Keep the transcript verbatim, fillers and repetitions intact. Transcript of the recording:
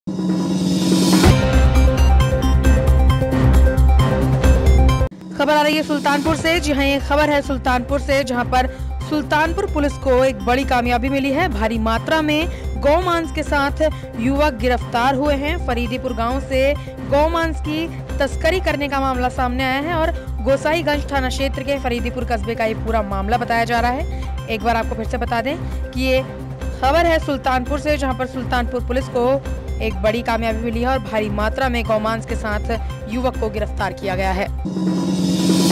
खबर आ रही है सुल्तानपुर से। जी हाँ, ये खबर है सुल्तानपुर से, जहां पर सुल्तानपुर पुलिस को एक बड़ी कामयाबी मिली है। भारी मात्रा में गौमांस के साथ युवक गिरफ्तार हुए हैं। फरीदीपुर गांव से गौमांस की तस्करी करने का मामला सामने आया है और गोसाईगंज थाना क्षेत्र के फरीदीपुर कस्बे का ये पूरा मामला बताया जा रहा है। एक बार आपको फिर से बता दें कि ये खबर है सुल्तानपुर से, जहां पर सुल्तानपुर पुलिस को एक बड़ी कामयाबी मिली है और भारी मात्रा में गौमांस के साथ युवक को गिरफ्तार किया गया है।